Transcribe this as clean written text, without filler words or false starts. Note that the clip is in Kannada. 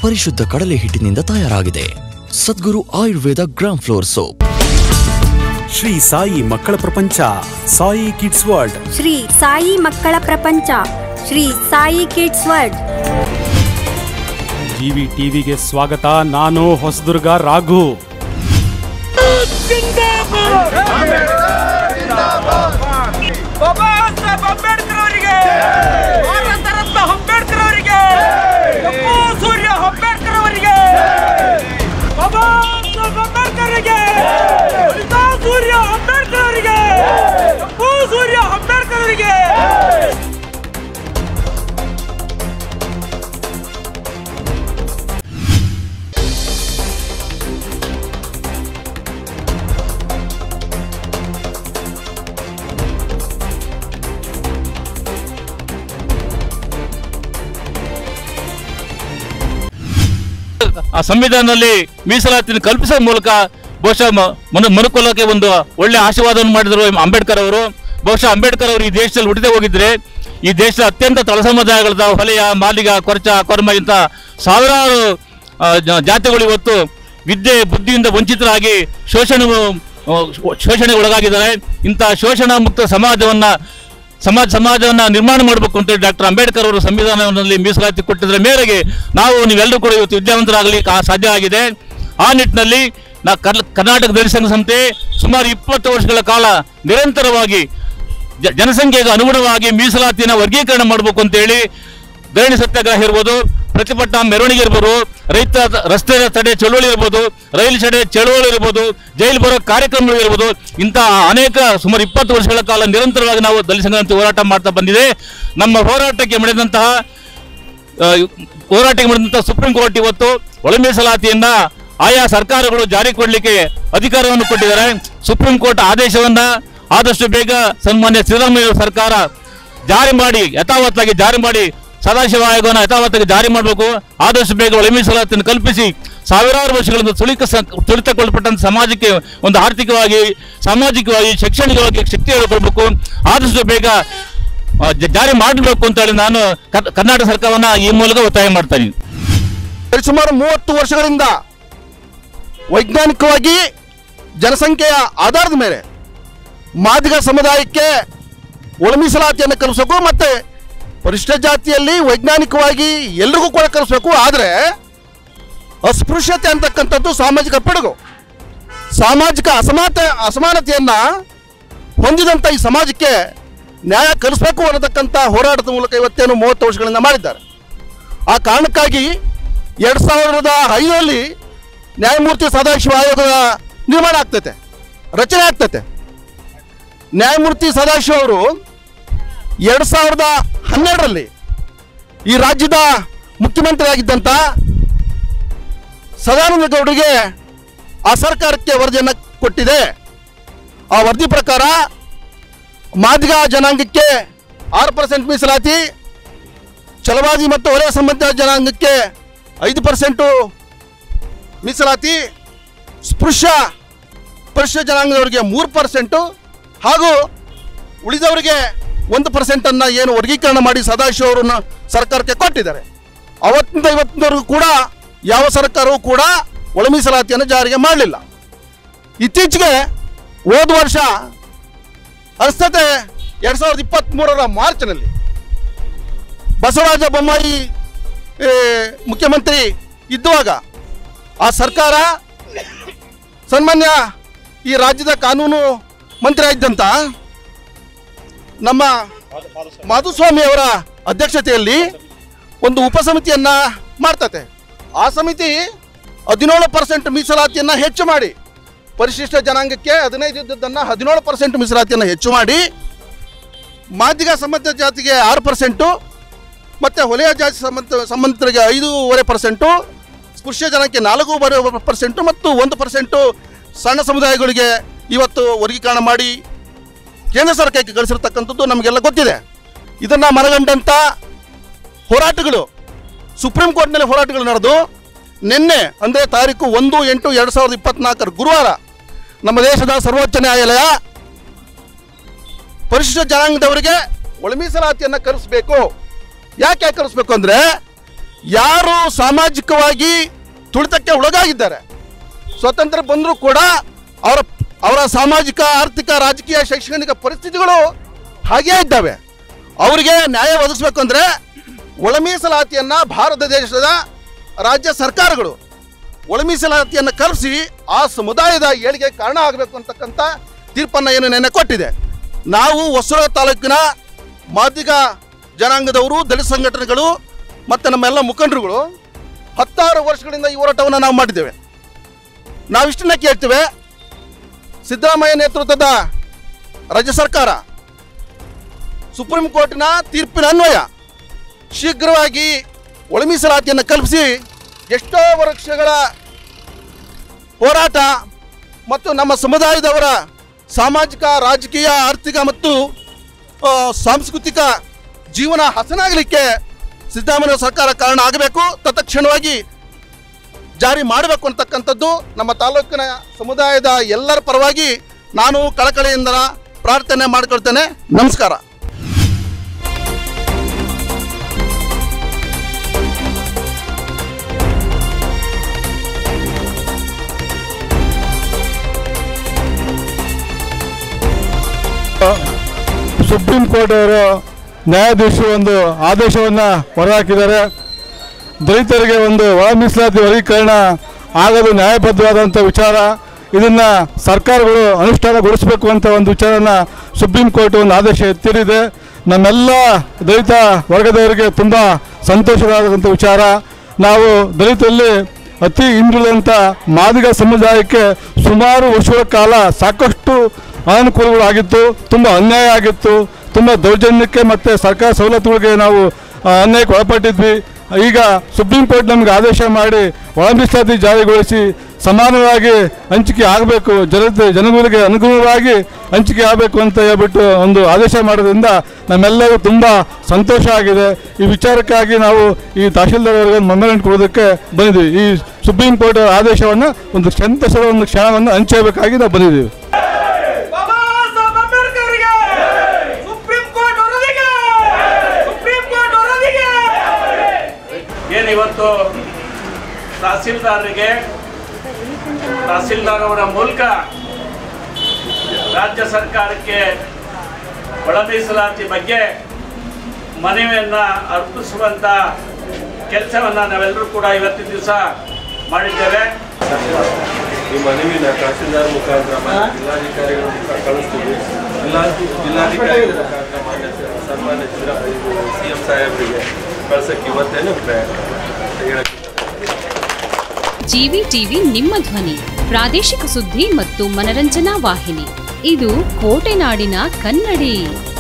ಪರಿಶುದ್ಧ ಕಡಲೆ ಹಿಟ್ಟಿನಿಂದ ತಯಾರಾಗಿದೆ. Sadguru Ayurveda gram flour soap. Shri Sai ಮಕ್ಕಳ ಪ್ರಪಂಚ, ಸಾಯಿ ಕಿಡ್ಸ್ ವರ್ಲ್ಡ್. ಶ್ರೀ ಸಾಯಿ ಮಕ್ಕಳ ಪ್ರಪಂಚ, Shri Sai kids world. GV ಟಿವಿಗೆ ಸ್ವಾಗತ. ನಾನು ಹೊಸದುರ್ಗ ರಾಘು. ಆ ಸಂವಿಧಾನದಲ್ಲಿ ಮೀಸಲಾತಿಯನ್ನು ಕಲ್ಪಿಸುವ ಮೂಲಕ ಬಹುಶಃ ಮನುಕುಲಕ್ಕೆ ಒಂದು ಒಳ್ಳೆ ಆಶೀರ್ವಾದವನ್ನು ಮಾಡಿದರು ಅಂಬೇಡ್ಕರ್ ಅವರು. ಬಹುಶಃ ಅಂಬೇಡ್ಕರ್ ಅವರು ಈ ದೇಶದಲ್ಲಿ ಹುಟ್ಟಿದೇ ಹೋಗಿದ್ರೆ ಈ ದೇಶದ ಅತ್ಯಂತ ತಳ ಸಮುದಾಯಗಳಾದ ಹೊಲೆಯ, ಮಾಲಿಗ, ಕೊರಚ, ಕೊರ್ಮ ಇಂಥ ಸಾವಿರಾರು ಜಾತಿಗಳು ಇವತ್ತು ವಿದ್ಯೆ ಬುದ್ಧಿಯಿಂದ ವಂಚಿತರಾಗಿ ಶೋಷಣೆಗೆ ಒಳಗಾಗಿದ್ದಾರೆ. ಇಂಥ ಶೋಷಣಾ ಮುಕ್ತ ಸಮಾಜವನ್ನು ನಿರ್ಮಾಣ ಮಾಡಬೇಕು ಅಂತೇಳಿ ಡಾಕ್ಟರ್ ಅಂಬೇಡ್ಕರ್ ಅವರು ಸಂವಿಧಾನದಲ್ಲಿ ಮೀಸಲಾತಿ ಕೊಟ್ಟಿದ್ದರ ಮೇರೆಗೆ ನೀವೆಲ್ಲರೂ ಕೂಡ ಇವತ್ತು ವಿದ್ಯಾವಂತರಾಗಲಿ ಸಾಧ್ಯ ಆಗಿದೆ. ಆ ನಿಟ್ಟಿನಲ್ಲಿ ಕರ್ನಾಟಕ ದಲಿತ ಸಂಘ ಸಂಸ್ಥೆ ಸುಮಾರು 20 ವರ್ಷಗಳ ಕಾಲ ನಿರಂತರವಾಗಿ ಜನಸಂಖ್ಯೆಗೆ ಅನುಗುಣವಾಗಿ ಮೀಸಲಾತಿಯನ್ನು ವರ್ಗೀಕರಣ ಮಾಡಬೇಕು ಅಂತೇಳಿ ಧರಣಿ ಸತ್ಯಾಗ್ರಹ ಇರ್ಬೋದು, ಪ್ರತಿಭಟನಾ ಮೆರವಣಿಗೆ ಇರ್ಬೋದು, ರೈತ ರಸ್ತೆ ತಡೆ ಚಳುವಳಿ ಇರ್ಬೋದು, ರೈಲು ತಡೆ ಚಳುವಳಿ ಇರ್ಬೋದು, ಜೈಲು ಬರೋ ಕಾರ್ಯಕ್ರಮಗಳು ಇರ್ಬೋದು, ಇಂತಹ ಅನೇಕ ಸುಮಾರು 20 ವರ್ಷಗಳ ಕಾಲ ನಿರಂತರವಾಗಿ ನಾವು ದಲಿತ ಸಂಘ ಹೋರಾಟ ಮಾಡ್ತಾ ಬಂದಿದೆ. ನಮ್ಮ ಹೋರಾಟಕ್ಕೆ ಮಾಡಿದಂತಹ ಸುಪ್ರೀಂ ಕೋರ್ಟ್ ಇವತ್ತು ಒಳ ಮೀಸಲಾತಿಯನ್ನ ಆಯಾ ಸರ್ಕಾರಗಳು ಜಾರಿ ಕೊಡಲಿಕ್ಕೆ ಅಧಿಕಾರವನ್ನು ಕೊಟ್ಟಿದ್ದಾರೆ. ಸುಪ್ರೀಂ ಕೋರ್ಟ್ ಆದೇಶವನ್ನ ಆದಷ್ಟು ಬೇಗ ಸನ್ಮಾನ್ಯ ಸಿದ್ದರಾಮಯ್ಯ ಸರ್ಕಾರ ಯಥಾವತ್ತಾಗಿ ಜಾರಿ ಮಾಡಿ ಸದಾಶಿವ ಆಯೋಗವನ್ನು ಯಥಾವತ್ತಾಗಿ ಜಾರಿ ಮಾಡಬೇಕು. ಆದಷ್ಟು ಬೇಗ ಒಳ ಮೀಸಲಾತಿಯನ್ನು ಕಲ್ಪಿಸಿ ಸಾವಿರಾರು ವರ್ಷಗಳಿಂದ ತುಳಿತಗೊಳಪಟ್ಟಂತ ಸಮಾಜಕ್ಕೆ ಒಂದು ಆರ್ಥಿಕವಾಗಿ, ಸಾಮಾಜಿಕವಾಗಿ, ಶೈಕ್ಷಣಿಕವಾಗಿ ಶಕ್ತಿ ಕೊಡಬೇಕು. ಆದಷ್ಟು ಬೇಗ ಜಾರಿ ಮಾಡಬೇಕು ಅಂತ ಹೇಳಿ ನಾನು ಕರ್ನಾಟಕ ಸರ್ಕಾರವನ್ನ ಈ ಮೂಲಕ ಒತ್ತಾಯ ಮಾಡ್ತೀನಿ. ಸುಮಾರು 30 ವರ್ಷಗಳಿಂದ ವೈಜ್ಞಾನಿಕವಾಗಿ ಜನಸಂಖ್ಯೆಯ ಆಧಾರದ ಮೇಲೆ ಮಾದಿಗ ಸಮುದಾಯಕ್ಕೆ ಒಳ ಮೀಸಲಾತಿಯನ್ನು ಕಲಿಸಬೇಕು, ಮತ್ತೆ ಪರಿಶಿಷ್ಟ ಜಾತಿಯಲ್ಲಿ ವೈಜ್ಞಾನಿಕವಾಗಿ ಎಲ್ರಿಗೂ ಕೂಡ ಕಲಿಸಬೇಕು. ಆದರೆ ಅಸ್ಪೃಶ್ಯತೆ ಅಂತಕ್ಕಂಥದ್ದು ಸಾಮಾಜಿಕ ಪಿಡುಗು, ಸಾಮಾಜಿಕ ಅಸಮಾನತೆಯನ್ನು ಹೊಂದಿದಂಥ ಈ ಸಮಾಜಕ್ಕೆ ನ್ಯಾಯ ಕಲಿಸಬೇಕು ಅನ್ನತಕ್ಕಂಥ ಹೋರಾಟದ ಮೂಲಕ ಇವತ್ತೇನು 30 ವರ್ಷಗಳಿಂದ ಮಾಡಿದ್ದಾರೆ. ಆ ಕಾರಣಕ್ಕಾಗಿ 2005ರಲ್ಲಿ ನ್ಯಾಯಮೂರ್ತಿ ಸದಾಶಿವ ಆಯೋಗದ ನಿರ್ಮಾಣ ಆಗ್ತೈತೆ, ರಚನೆ ಆಗ್ತೈತೆ. ನ್ಯಾಯಮೂರ್ತಿ ಸದಾಶಿವ ಅವರು 2012ರಲ್ಲಿ ಈ ರಾಜ್ಯದ ಮುಖ್ಯಮಂತ್ರಿ ಆಗಿದ್ದಂಥ ಸದಾನಂದ ಗೌಡರಿಗೆ ಆ ಸರ್ಕಾರಕ್ಕೆ ವರದಿಯನ್ನು ಕೊಟ್ಟಿದೆ. ಆ ವರದಿ ಪ್ರಕಾರ ಮಾದಿಗ ಜನಾಂಗಕ್ಕೆ 6% ಮೀಸಲಾತಿ, ಛಲವಾದಿ ಮತ್ತು ಹೊರೆ ಸಂಬಂಧ ಜನಾಂಗಕ್ಕೆ 5% ಮೀಸಲಾತಿ, ಪರಿಶಿಷ್ಟ ಜನಾಂಗದವರಿಗೆ 3% ಹಾಗೂ ಉಳಿದವರಿಗೆ 1% ಏನು ವರ್ಗೀಕರಣ ಮಾಡಿ ಸದಾಶಿವ ಅವರನ್ನ ಸರ್ಕಾರಕ್ಕೆ ಕೊಟ್ಟಿದ್ದಾರೆ. ಅವತ್ತಿಂದ ಇವತ್ತಿನವರೆಗೂ ಕೂಡ ಯಾವ ಸರ್ಕಾರವೂ ಕೂಡ ಒಳ ಮೀಸಲಾತಿಯನ್ನು ಜಾರಿಗೆ ಮಾಡಲಿಲ್ಲ. ಇತ್ತೀಚೆಗೆ ಹೋದ ವರ್ಷ ಅನಿಸ್ತತೆ 2023ರ ಮಾರ್ಚ್ನಲ್ಲಿ ಬಸವರಾಜ ಬೊಮ್ಮಾಯಿ ಮುಖ್ಯಮಂತ್ರಿ ಇದ್ದುವಾಗ ಆ ಸರ್ಕಾರ ಸನ್ಮಾನ್ಯ ಈ ರಾಜ್ಯದ ಕಾನೂನು ಮಂತ್ರಿ ಆಗಿದ್ದಂಥ ನಮ್ಮ ಮಾಧುಸ್ವಾಮಿ ಅವರ ಅಧ್ಯಕ್ಷತೆಯಲ್ಲಿ ಒಂದು ಉಪಸಮಿತಿಯನ್ನು ಮಾಡ್ತತೆ. ಆ ಸಮಿತಿ 17% ಮೀಸಲಾತಿಯನ್ನು ಹೆಚ್ಚು ಮಾಡಿ, ಪರಿಶಿಷ್ಟ ಜನಾಂಗಕ್ಕೆ 15 ಇದ್ದದ್ದನ್ನು 17% ಮೀಸಲಾತಿಯನ್ನು ಹೆಚ್ಚು ಮಾಡಿ, ಮಾದಿಗ ಸಂಬಂಧ ಜಾತಿಗೆ 6% ಮತ್ತು ಹೊಲೆಯ ಜಾತಿ ಸಂಬಂಧಿತರಿಗೆ 5.5%, ಸ್ಪೃಶ್ಯ ಜನಕ್ಕೆ 4.5% ಮತ್ತು 1% ಸಣ್ಣ ಸಮುದಾಯಗಳಿಗೆ ಇವತ್ತು ವರ್ಗೀಕರಣ ಮಾಡಿ ಕೇಂದ್ರ ಸರ್ಕಾರಕ್ಕೆ ಕಳಿಸಿರ್ತಕ್ಕಂಥದ್ದು ನಮಗೆಲ್ಲ ಗೊತ್ತಿದೆ. ಇದನ್ನು ಮನಗಂಡಂಥ ಹೋರಾಟಗಳು ಸುಪ್ರೀಂ ಕೋರ್ಟ್ನಲ್ಲಿ ಹೋರಾಟಗಳು ನಡೆದು ನಿನ್ನೆ ಅಂದರೆ ತಾರೀಕು 1/8/2024 ಗುರುವಾರ ನಮ್ಮ ದೇಶದ ಸರ್ವೋಚ್ಚ ನ್ಯಾಯಾಲಯ ಪರಿಶಿಷ್ಟ ಜನಾಂಗದವರಿಗೆ ಒಳ ಮೀಸಲಾತಿಯನ್ನು ಕಲಿಸಬೇಕು. ಯಾಕೆ ಕಲಿಸಬೇಕು ಅಂದರೆ ಯಾರು ಸಾಮಾಜಿಕವಾಗಿ ತುಳಿತಕ್ಕೆ ಒಳಗಾಗಿದ್ದಾರೆ, ಸ್ವತಂತ್ರ ಬಂದರೂ ಕೂಡ ಅವರ ಸಾಮಾಜಿಕ, ಆರ್ಥಿಕ, ರಾಜಕೀಯ, ಶೈಕ್ಷಣಿಕ ಪರಿಸ್ಥಿತಿಗಳು ಹಾಗೇ ಇದ್ದಾವೆ. ಅವರಿಗೆ ನ್ಯಾಯ ಒದಗಿಸ್ಬೇಕು ಅಂದರೆ ಒಳ ಮೀಸಲಾತಿಯನ್ನು ಭಾರತ ದೇಶದ ರಾಜ್ಯ ಸರ್ಕಾರಗಳು ಒಳ ಮೀಸಲಾತಿಯನ್ನು ಕಲ್ಪಿಸಿ ಆ ಸಮುದಾಯದ ಏಳಿಗೆ ಕಾರಣ ಆಗಬೇಕು ಅಂತಕ್ಕಂಥ ತೀರ್ಪನ್ನು ಏನು ನೆನ್ನೆ ಕೊಟ್ಟಿದೆ. ನಾವು ಹೊಸೂರು ತಾಲೂಕಿನ ಮಾದಿಗ ಜನಾಂಗದವರು, ದಲಿತ ಸಂಘಟನೆಗಳು ಮತ್ತು ನಮ್ಮೆಲ್ಲ ಮುಖಂಡರುಗಳು 16 ವರ್ಷಗಳಿಂದ ಈ ಹೋರಾಟವನ್ನು ನಾವು ಮಾಡಿದ್ದೇವೆ. ನಾವಿಷ್ಟನ್ನ ಕೇಳ್ತೇವೆ, ಸಿದ್ದರಾಮಯ್ಯ ನೇತೃತ್ವದ ರಾಜ್ಯ ಸರ್ಕಾರ ಸುಪ್ರೀಂ ಕೋರ್ಟಿನ ತೀರ್ಪಿನ ಅನ್ವಯ ಶೀಘ್ರವಾಗಿ ಒಳ ಮೀಸಲಾತಿಯನ್ನು ಕಲ್ಪಿಸಿ ಎಷ್ಟೋ ವರ್ಷಗಳ ಹೋರಾಟ ಮತ್ತು ನಮ್ಮ ಸಮುದಾಯದವರ ಸಾಮಾಜಿಕ, ರಾಜಕೀಯ, ಆರ್ಥಿಕ ಮತ್ತು ಸಾಂಸ್ಕೃತಿಕ ಜೀವನ ಹಸನಾಗಲಿಕ್ಕೆ ಸಿದ್ದರಾಮಯ್ಯ ಸರ್ಕಾರ ಕಾರಣ ಆಗಬೇಕು, ತತ್ಕ್ಷಣವಾಗಿ ಜಾರಿ ಮಾಡಬೇಕು ಅಂತಕ್ಕಂಥದ್ದು ನಮ್ಮ ತಾಲೂಕಿನ ಸಮುದಾಯದ ಎಲ್ಲರ ಪರವಾಗಿ ನಾನು ಕಳಕಳಿಯಿಂದ ಪ್ರಾರ್ಥನೆ ಮಾಡಿಕೊಳ್ತೇನೆ. ನಮಸ್ಕಾರ. ಸುಪ್ರೀಂ ಕೋರ್ಟ್ ಅವರು ನ್ಯಾಯಾಧೀಶರು ಒಂದು ಆದೇಶವನ್ನು ಹೊರಹಾಕಿದ್ದಾರೆ. ದಲಿತರಿಗೆ ಒಂದು ಒಳ ಮೀಸಲಾತಿ ವರ್ಗೀಕರಣ ಆಗೋದು ನ್ಯಾಯಬದ್ಧವಾದಂಥ ವಿಚಾರ. ಇದನ್ನು ಸರ್ಕಾರಗಳು ಅನುಷ್ಠಾನಗೊಳಿಸಬೇಕು ಅಂತ ಒಂದು ವಿಚಾರನ ಸುಪ್ರೀಂ ಕೋರ್ಟ್ ಒಂದು ಆದೇಶ ಎತ್ತಿರಿದೆ. ನಮ್ಮೆಲ್ಲ ದಲಿತ ವರ್ಗದವರಿಗೆ ತುಂಬ ಸಂತೋಷವಾದಂಥ ವಿಚಾರ. ನಾವು ದಲಿತರಲ್ಲಿ ಅತಿ ಹಿಂದುಳಿದಂಥ ಮಾದಿಗ ಸಮುದಾಯಕ್ಕೆ ಸುಮಾರು ವರ್ಷಗಳ ಕಾಲ ಸಾಕಷ್ಟು ಅನುಕೂಲಗಳಾಗಿತ್ತು, ತುಂಬ ಅನ್ಯಾಯ ಆಗಿತ್ತು, ತುಂಬ ದೌರ್ಜನ್ಯಕ್ಕೆ ಮತ್ತು ಸರ್ಕಾರ ಸವಲತ್ತುಗಳಿಗೆ ನಾವು ಅನ್ಯಾಯಕ್ಕೆ ಒಳಪಟ್ಟಿದ್ವಿ. ಈಗ ಸುಪ್ರೀಂ ಕೋರ್ಟ್ ನಮಗೆ ಆದೇಶ ಮಾಡಿ ಒಳ ಮೀಸಲಾತಿ ಜಾರಿಗೊಳಿಸಿ ಸಮಾನವಾಗಿ ಹಂಚಿಕೆ ಆಗಬೇಕು, ಜನಗಳಿಗೆ ಅನುಗುಣವಾಗಿ ಹಂಚಿಕೆ ಆಗಬೇಕು ಅಂತ ಹೇಳ್ಬಿಟ್ಟು ಒಂದು ಆದೇಶ ಮಾಡೋದ್ರಿಂದ ನಮ್ಮೆಲ್ಲರಿಗೂ ತುಂಬ ಸಂತೋಷ ಆಗಿದೆ. ಈ ವಿಚಾರಕ್ಕಾಗಿ ನಾವು ಈ ತಹಶೀಲ್ದಾರ್ ಅವರಿಗೆ ಮೆಮೊರಂಡಮ್ ಕೊಡೋದಕ್ಕೆ ಬಂದಿದ್ದೀವಿ. ಈ ಸುಪ್ರೀಂ ಕೋರ್ಟ್ ಆದೇಶವನ್ನು ಒಂದು ಸಂತಸದ ಒಂದು ಕ್ಷಣವನ್ನು ಹಂಚಬೇಕಾಗಿ ನಾವು ಬಂದಿದ್ದೀವಿ. ಏನಿವತ್ತು ತಹಸೀಲ್ದಾರ್ ಅವರ ಮೂಲಕ ರಾಜ್ಯ ಸರ್ಕಾರಕ್ಕೆ ಒಳ ಮೀಸಲಾತಿ ಬಗ್ಗೆ ಮನವಿಯನ್ನು ಅರ್ಪಿಸುವಂಥ ಕೆಲಸವನ್ನು ನಾವೆಲ್ಲರೂ ಕೂಡ ಇವತ್ತಿನ ದಿವಸ ಮಾಡಿದ್ದೇವೆ. ಈ ಮನವಿನ ತಹಸೀಲ್ದಾರ್ ಮುಖಾಂತರ ಜಿಲ್ಲಾಧಿಕಾರಿಗಳ ಮುಖಾಂತರ ಕಳಿಸ್ತೀವಿ. ಜಿಲ್ಲಾಧಿಕಾರಿಗಳ ಮುಖಾಂತರ ಸನ್ಮಾನ್ಯ CM ಸಾಹೇಬರಿಗೆ ಕಳ್ಸಕ್ಕೆ ಇವತ್ತೇನು ಹೇಳಕ್ಕೆ. ಜಿವಿ ಟಿವಿ ನಿಮ್ಮ ಧ್ವನಿ, ಪ್ರಾದೇಶಿಕ ಸುದ್ದಿ ಮತ್ತು ಮನರಂಜನಾ ವಾಹಿನಿ. ಇದು ಕೋಟೆನಾಡಿನ ಕನ್ನಡಿ.